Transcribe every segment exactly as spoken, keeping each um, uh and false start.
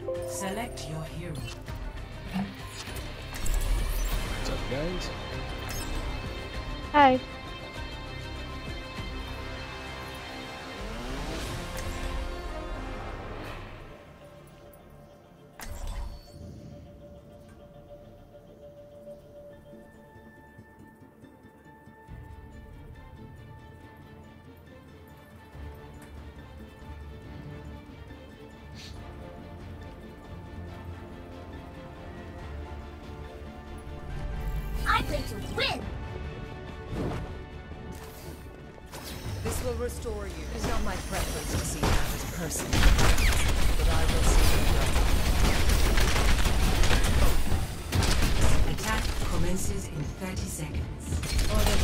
Select your hero. What's up, guys? Hi. I play to win! This will restore you. It is not my preference to see another person, but I will see you go. Attack commences in thirty seconds. Order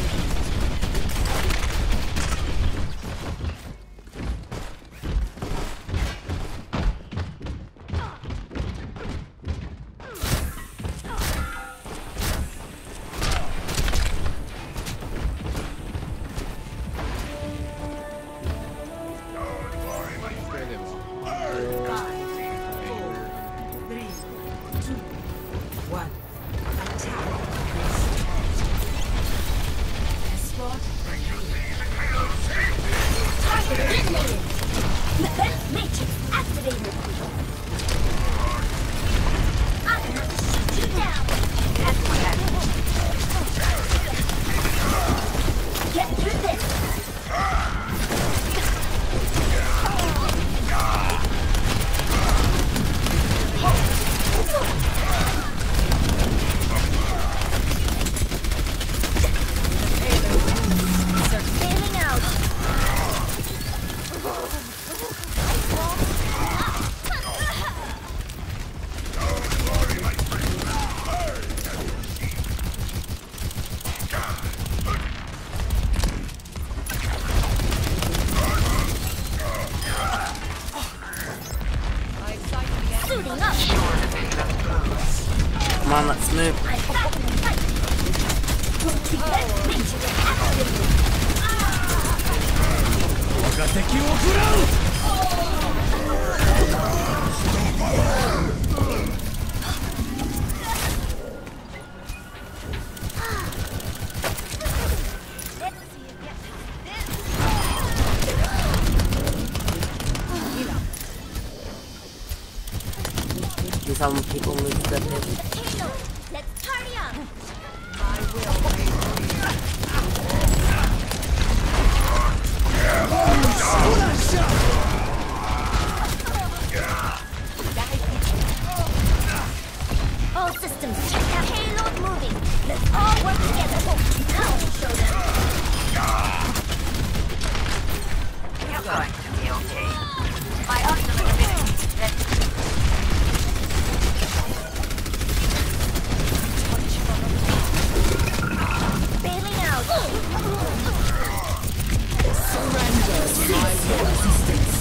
Come on, let's move. See some people move the pit. Let's party on! I will make All systems check out. Payload moving. Let's all work together. Now we'll show them. You're going to be okay. My ultimate ability is ready. Bailing out. surrender to my resistance.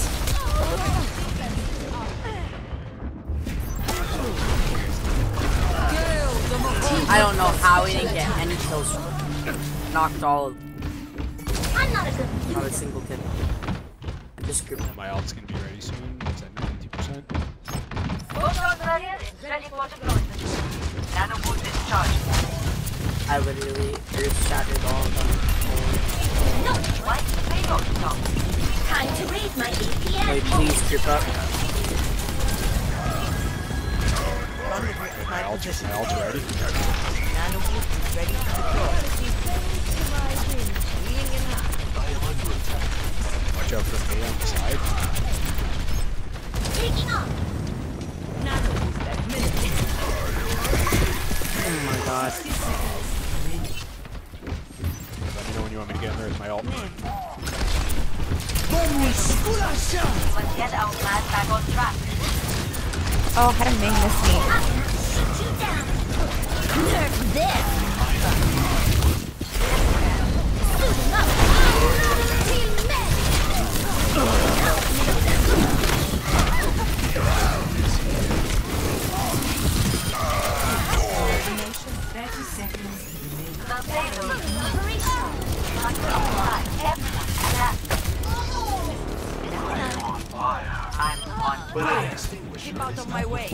I don't know how we didn't get any kills. Knocked all of I'm not a good not a single kill. I just gripped My ult's gonna be ready soon. It's at ninety percent. Overall barrier is ready for deployment. Nano boost is charged. I literally earth shattered all of them. No! Wipe the payload stop. Time to raise my A P M. Wait, please grip up. My ult's my ult's ready. Nano boost is ready to deploy. Watch out for me on the side. Taking off. Nano boost administered. Oh my god. Let me know when you want me to get in there with my ult. Let's get our plan back on track. Oh, how to name this me. Shoot you down. Nerf this. Suiting up. Team men. thirty seconds. The payload is Operation. under attack. Everyone, adapt. I'm on fire. Keep out of my way.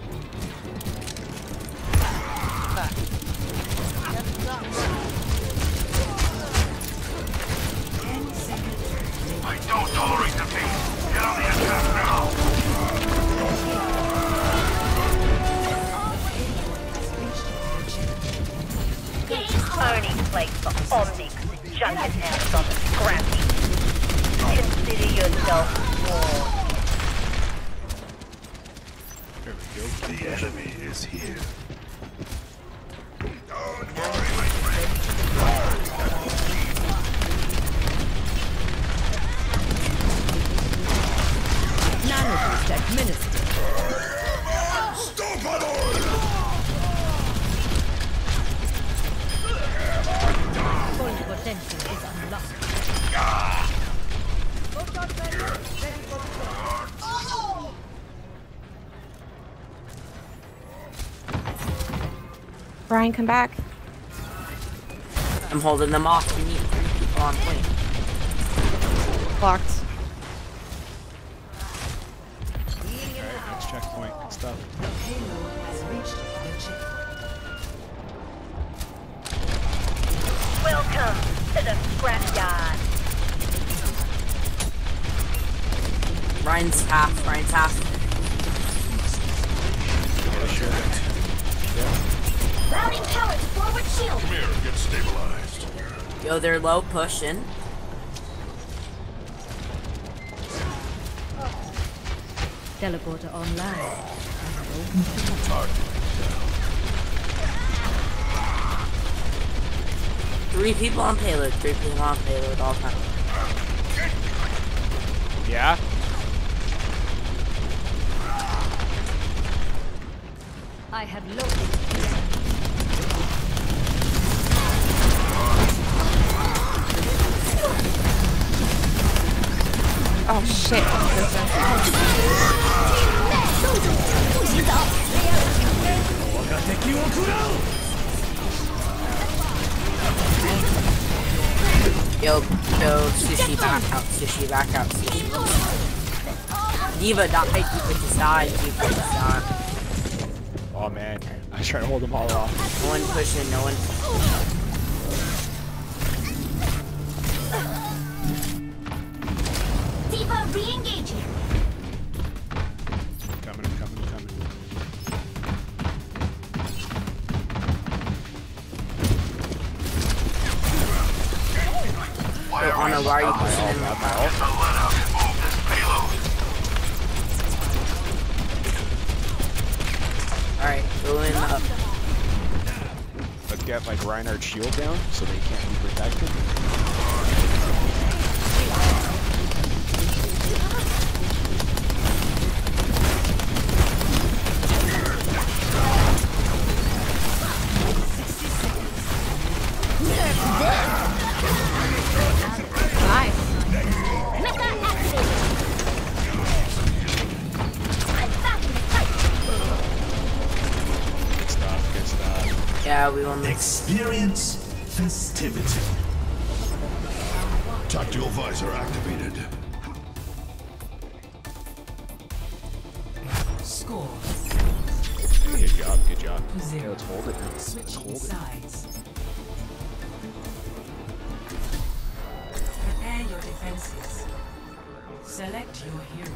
I don't tolerate defeat. Get on the attack now. Only place for Omnic junket hands on the scrappy. Consider yourself warned. There we go. The enemy is here. Nanoboost administered. Full potential is unlocked. Brian, come back. I'm holding them off. We need three people on point. Blocked. Alright, next checkpoint. Good stuff. Welcome to the scrapyard. Ryan's half. Ryan's half. Yeah, sure. Yeah. Routing power to forward shield. Come here, get stabilized. Yo, they're low pushing. Teleporter online. Three people on payload. Three people on payload all time. Yeah? I have located. Oh shit. Yo, yo, sushi back out. Sushi back out. Sushi. Diva died. Diva just died. Diva just died. Oh man. I was trying to hold them all off. No one pushing. No one. Diva re-engaging. Coming, I'm coming, I'm coming. Yo, Anna, why are you pushing him? Let us move this payload. Alright, go in up. Let's get like Reinhardt's shield down so they can't be protected. Nice. Meta activated. I'm back in the fight. Good stuff, good stuff. Yeah, we won this. Experience festivity. Tactical visor activated. Score. Good job, good job. Zero. Okay, let's hold it now. Let's Switching hold it. sides. Prepare your defenses. Select your hero.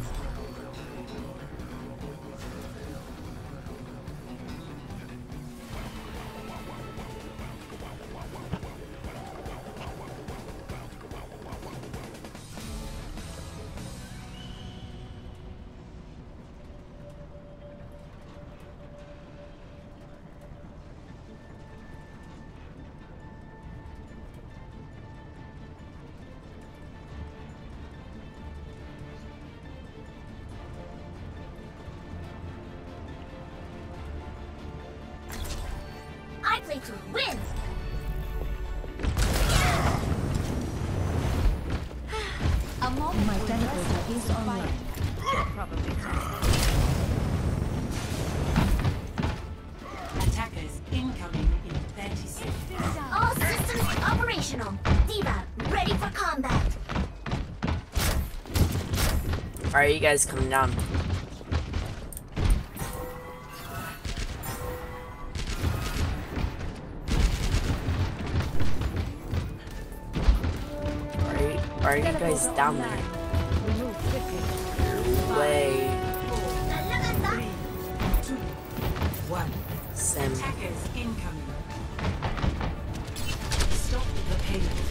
I play to win. A moment. My teleporter is online. Probably. Attackers incoming in thirty seconds. All systems operational. Diva, ready for combat. Alright, you guys coming down. are you guys down there? Move quickly. Way. One. Sim. Attackers incoming. Stop the payload.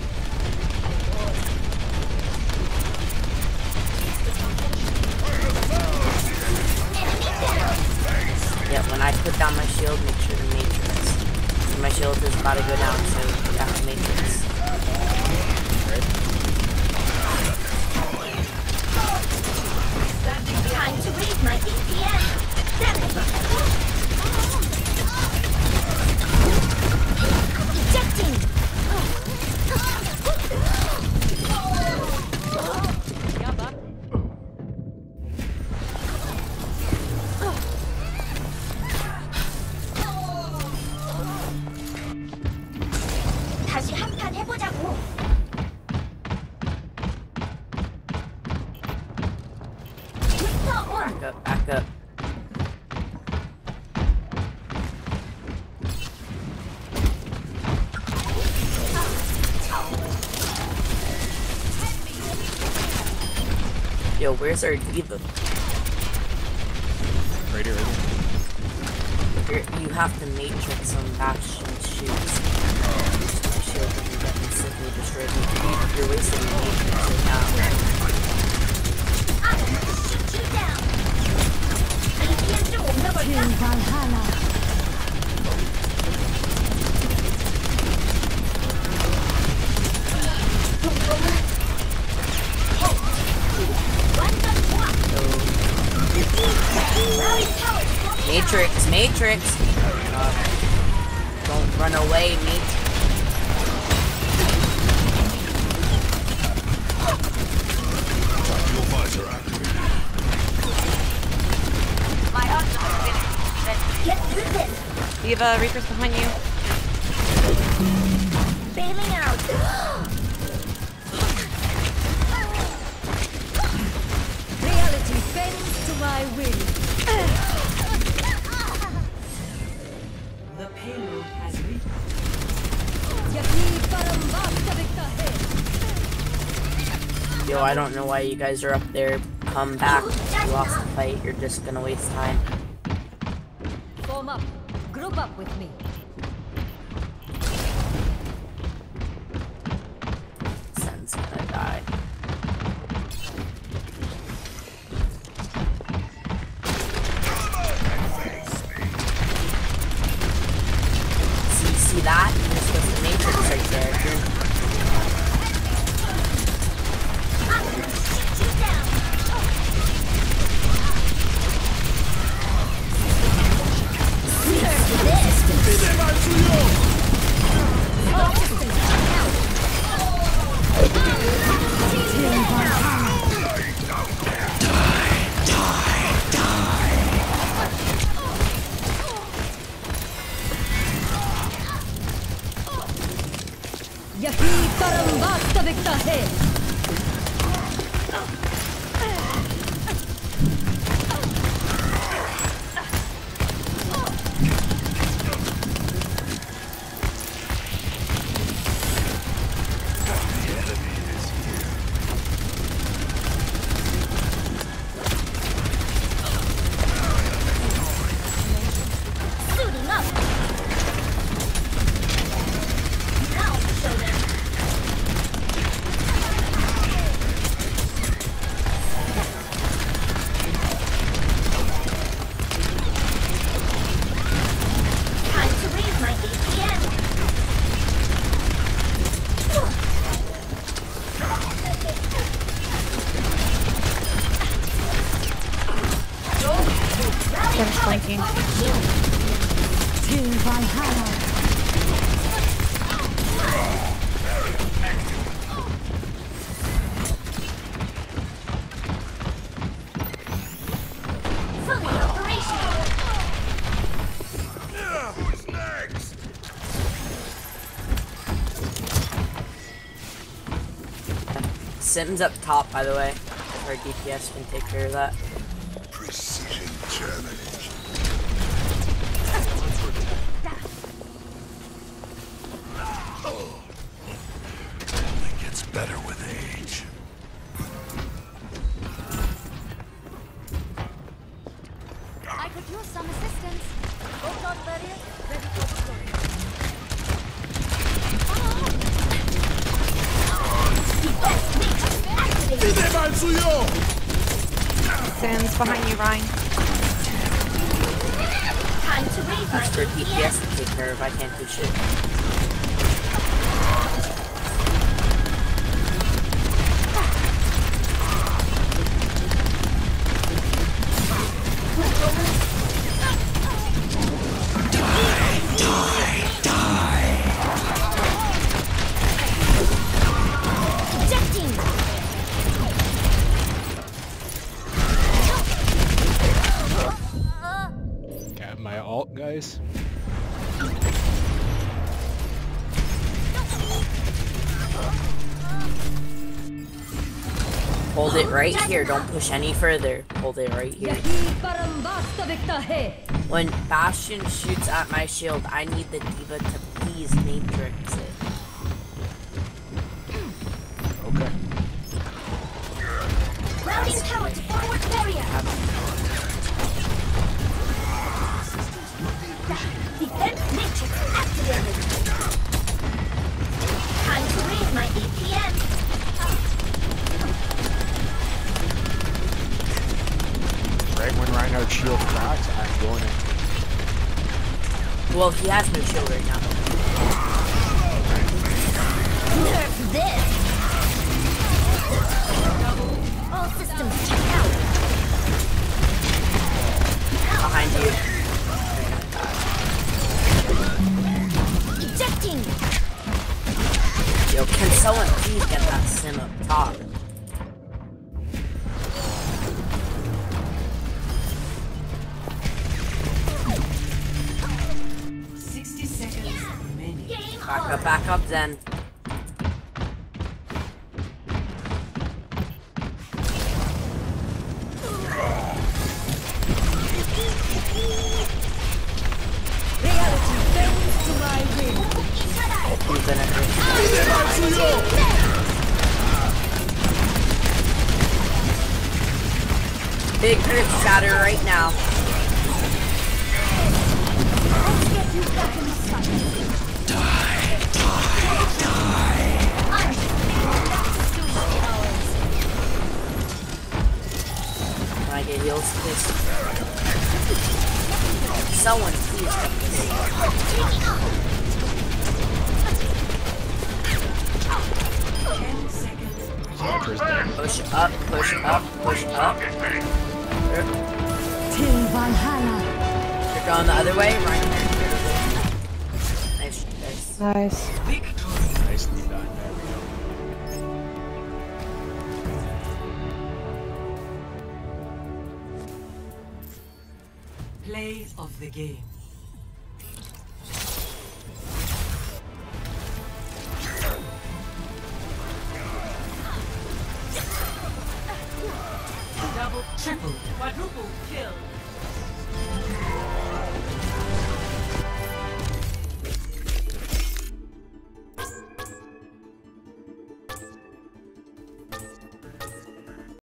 Yeah, when I put down my shield, make sure the matrix. My shield is about to go down, so put down the matrix. Time to read my D V A. Damn it! Ejecting! 다시 한 판 해보자고. Back up, back up. Yo, where's our diva? Right here, right here. You're, you have to matrix some bash and shoots. My shield doesn't get instantly destroyed. You- You're wasting the matrix right now. I'm gonna shoot you down. 이 피엔 좀 옮겨볼까? 완전 좋아. Matrix, Matrix! Uh, don't run away, Matrix. Tactical visor activated. My ultimate finished. Then Get through this. Diva, Reaper's behind you. Bailing out. Reality bends to my will. The payload has reached. Yo, I don't know why you guys are up there. Come back. If you lost the fight, you're just gonna waste time. Form up. Group up with me. Sen's gonna die. See, see that? This was the Matrix right there. I'm gonna shoot you down. यही परम वास्तविकता है. Suiting up. Now show them. Time to raise my A P M. They're just flanking. Fully operational. Who's next? Sim's up top, by the way. Our D P S can take care of that. Precision termination. Oh. It gets better with age. could use some assistance. Photon barrier ready for deployment. Defense matrix activated. Sam's behind you, Ryan. Time to raise my That's for E D P P S S. to take care of. I can't do shit. Ejecting. Got my ult, guys. Hold it right here. Don't push any further. Hold it right here. When Bastion shoots at my shield, I need the diva to please matrix it. Okay. Routing tower to forward barrier. Defense matrix activated. Time to raise my E P M. Right when Reinhardt's shield cracks, I'm going in. Well, he has no shield right now. Nerf this. All systems check out. Behind you. Ejecting. Yo, can someone please get that sim up top? sixty seconds remaining. Game Back on. up, back up, Zen. Reality bends to my will. He's gonna hurt. Big earth shatter right now. Let's get you back in the sun. Die, die, die. I'm soon ours. Can I get heals, please? Someone please get this. Viper's dead. Push up, push up, push up. Till Valhalla. You're going the other way, right here. Nice, nice. Nice. Nicely done. There we go. Play of the game. Double, triple, quadruple kill.